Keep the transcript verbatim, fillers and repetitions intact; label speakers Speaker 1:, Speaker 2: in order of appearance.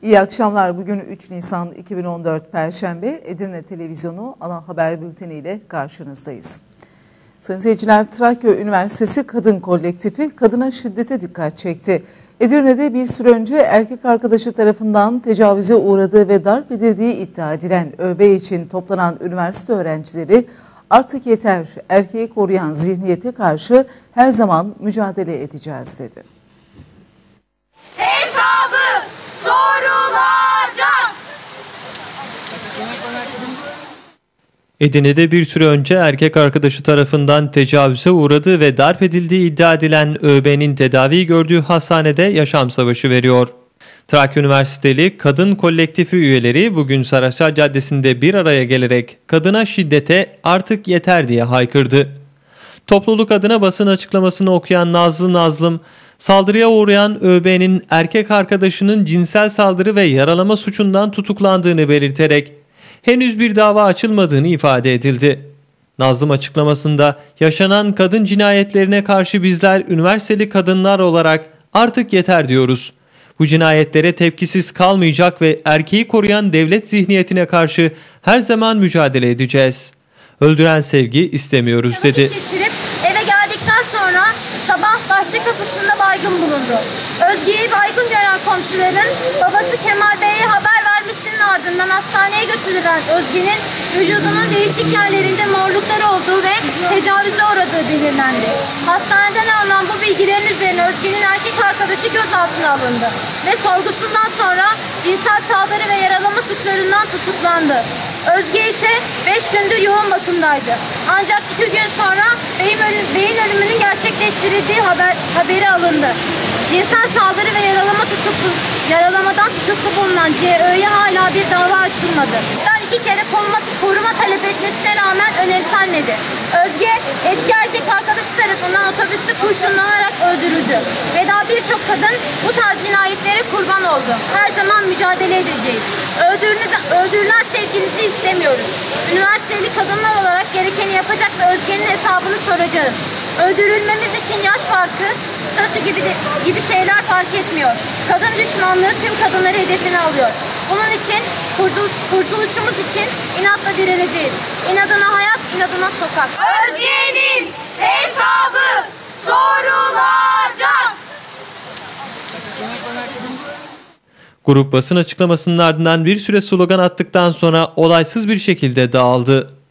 Speaker 1: İyi akşamlar. Bugün üç Nisan iki bin on dört Perşembe. Edirne Televizyonu ana haber bülteni ile karşınızdayız. Sayın seyirciler, Trakya Üniversitesi Kadın Kolektifi kadına şiddete dikkat çekti. Edirne'de bir süre önce erkek arkadaşı tarafından tecavüze uğradığı ve darp edildiği iddia edilen ÖB için toplanan üniversite öğrencileri artık yeter, erkeği koruyan zihniyete karşı her zaman mücadele edeceğiz dedi.
Speaker 2: Hesabı sorulacak.
Speaker 3: Edirne'de bir süre önce erkek arkadaşı tarafından tecavüze uğradığı ve darp edildiği iddia edilen ÖB'nin tedavi gördüğü hastanede yaşam savaşı veriyor. Trakya Üniversiteli Kadın Kolektifi üyeleri bugün Saraçhane Caddesi'nde bir araya gelerek kadına şiddete artık yeter diye haykırdı. Topluluk adına basın açıklamasını okuyan Nazlı Nazlım, saldırıya uğrayan ÖB'nin erkek arkadaşının cinsel saldırı ve yaralama suçundan tutuklandığını belirterek henüz bir dava açılmadığını ifade edildi. Nazlım açıklamasında yaşanan kadın cinayetlerine karşı bizler üniversiteli kadınlar olarak artık yeter diyoruz. Bu cinayetlere tepkisiz kalmayacak ve erkeği koruyan devlet zihniyetine karşı her zaman mücadele edeceğiz. Öldüren sevgi istemiyoruz dedi.
Speaker 2: Geçirip eve geldikten sonra sabah bahçe kapısında baygın bulundu. Özge'yi baygın gören komşuların babası Kemal Bey'e haber vermesinin ardından hastaneye götürülen Özge'nin vücudunun değişik yerlerinde morluklar olduğu ve tecavüze uğradığı belirlendi. Hastaneden alınan bu bilgilerin üzerine Özge'nin erkek arkadaşı gözaltına alındı ve sorgusundan sonra cinsel saldırı ve yaralama suçlarından tutuklandı. Özge ise beş gündür yoğun bakımdaydı. Ancak iki gün sonra beyin, ölüm, beyin ölümünün gerçekleştirildiği haber, haberi alındı. Cinsel saldırı ve yaralama tutuklu, yaralamadan tutuklu bulunan C Ö'ye hala bir dava açılmadı. İki kere koruma, koruma talep etmesine rağmen önemsenmedi. Özge eski erkek arkadaşı tarafından otobüste kurşunlanarak öldürüldü. Ve daha birçok kadın bu tarz cinayetlere kurban oldu. Her zaman mücadele edeceğiz. Öldürülen sevgilinizi istemiyoruz. Üniversiteli kadınlar olarak gerekeni yapacak ve Özge'nin hesabını soracağız. Öldürülmemiz için yaş farkı, statü gibi, de, gibi şeyler fark etmiyor. Kadın düşmanlığı tüm kadınları hedefine alıyor. Bunun için kurtuluşumuz için inatla direneceğiz. İnadına hayat, inadına sokak. Özge'nin hesabı sorulacak.
Speaker 3: Grup basın açıklamasının ardından bir süre slogan attıktan sonra olaysız bir şekilde dağıldı.